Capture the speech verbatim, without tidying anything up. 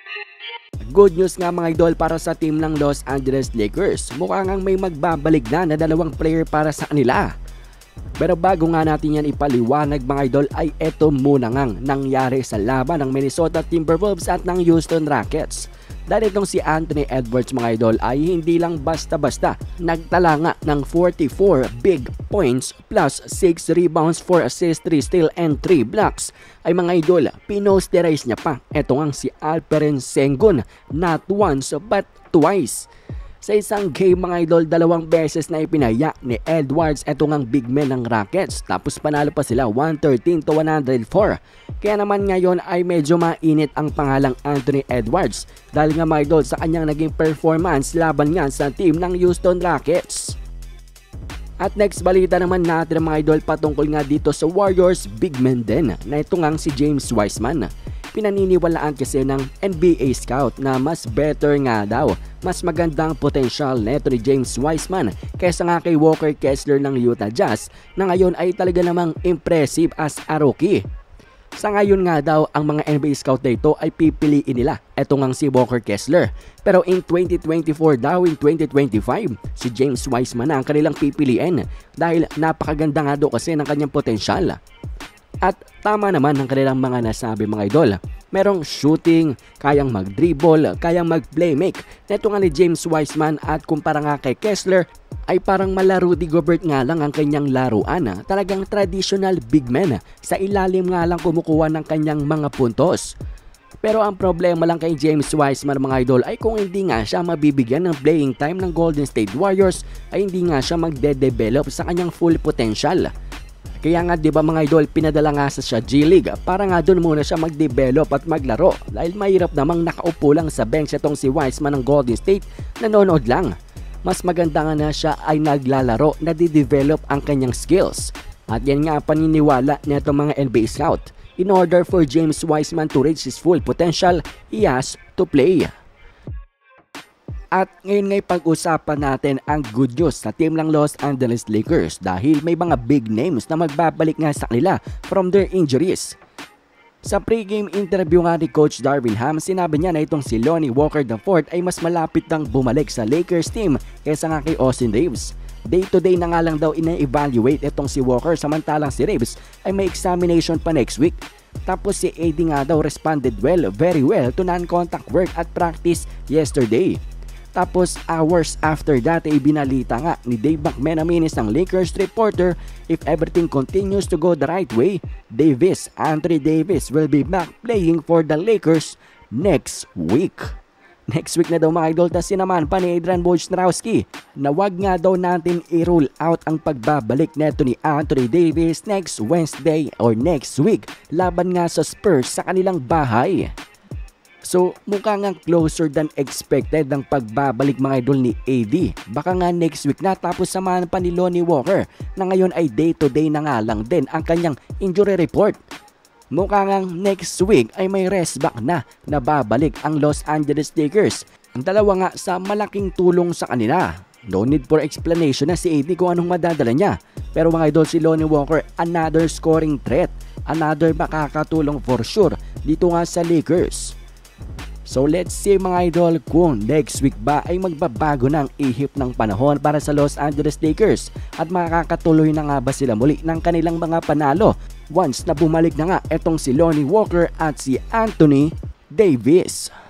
Good news nga mga idol para sa team ng Los Angeles Lakers. Mukha ngang may magbabalik na na dalawang player para sa kanila. Pero bago nga natin yan ipaliwanag mga idol ay eto muna ngang nangyari sa laban ng Minnesota Timberwolves at ng Houston Rockets. Dahil itong si Anthony Edwards mga idol ay hindi lang basta-basta nagtala nga ng forty-four big points plus six rebounds, four assists, three steals and three blocks ay mga idol pinosterize niya pa eto ngang si Alperen Sengun not once but twice. Sa isang game mga idol, dalawang beses na ipinaya ni Edwards eto ngang big man ng Rockets tapos panalo pa sila one thirteen to one oh four. Kaya naman ngayon ay medyo mainit ang pangalang Anthony Edwards dahil nga mga idol sa kanyang naging performance laban nga sa team ng Houston Rockets. At next balita naman natin mga idol patungkol nga dito sa Warriors big man din na ito ngang si James Wiseman. Pinaniniwalaan kasi ng N B A scout na mas better nga daw, mas magandang potential neto ni James Wiseman kaysa nga kay Walker Kessler ng Utah Jazz na ngayon ay talaga namang impressive as a rookie. Sa ngayon nga daw ang mga N B A scout na ito ay pipiliin nila eto ngang si Walker Kessler. Pero in twenty twenty-four daw, in twenty twenty-five, si James Wiseman na ang kanilang pipiliin dahil napakaganda nga daw kasi ng kanyang potensyal. At tama naman ang kanilang mga nasabi mga idol. Merong shooting, kayang mag-dribble, kayang mag-playmake. Neto nga ni James Wiseman at kumpara nga kay Kessler ay parang mala Rudy Gobert nga lang ang kanyang laruan. Talagang traditional big man. Sa ilalim nga lang kumukuha ng kanyang mga puntos. Pero ang problema lang kay James Wiseman mga idol ay kung hindi nga siya mabibigyan ng playing time ng Golden State Warriors ay hindi nga siya magde-develop sa kanyang full potential. Kaya nga 'di ba mga idol, pinadala nga sa siya G League para nga doon muna siya mag-develop at maglaro dahil mahirap namang nakaupo lang sa bench itong si Wiseman ng Golden State, nanonood lang. Mas maganda nga na siya ay naglalaro, na di-develop ang kanyang skills. At yan nga paniniwala nito mga N B A scout. In order for James Wiseman to reach his full potential, he has to play. At ngayon ngay pag-usapan natin ang good news sa team ng Los Angeles Lakers dahil may mga big names na magbabalik nga sa kanila from their injuries. Sa pre-game interview nga ni Coach Darvin Ham, sinabi niya na itong si Lonnie Walker the fourth ay mas malapit nang bumalik sa Lakers team kaysa nga kay Austin Reaves. Day to day na nga lang daw ina-evaluate itong si Walker samantalang si Reaves ay may examination pa next week. Tapos si A D nga daw responded well, very well to non-contact work at practice yesterday. Tapos hours after that ay binalita nga ni Dave McMenamin ng Lakers reporter, if everything continues to go the right way, Davis, Anthony Davis will be back playing for the Lakers next week. Next week na daw mga idol, tas sinaman pa ni Adrian Wojnarowski na wag nga daw natin i-rule out ang pagbabalik neto ni Anthony Davis next Wednesday or next week laban nga sa Spurs sa kanilang bahay. So mukha nga closer than expected ang pagbabalik mga idol ni A D. Baka nga next week na, tapos samahan pa ni Lonnie Walker na ngayon ay day to day na nga lang din ang kanyang injury report. Mukha nga next week ay may rest back na na babalik ang Los Angeles Lakers. Ang dalawa nga sa malaking tulong sa kanila. No need for explanation na si A D kung anong madadala niya. Pero mga idol, si Lonnie Walker, another scoring threat, another makakatulong for sure dito nga sa Lakers. So let's see mga idol kung next week ba ay magbabago ng ihip ng panahon para sa Los Angeles Lakers at makakatuloy na nga ba sila muli ng kanilang mga panalo once na bumalik na nga etong si Lonnie Walker at si Anthony Davis.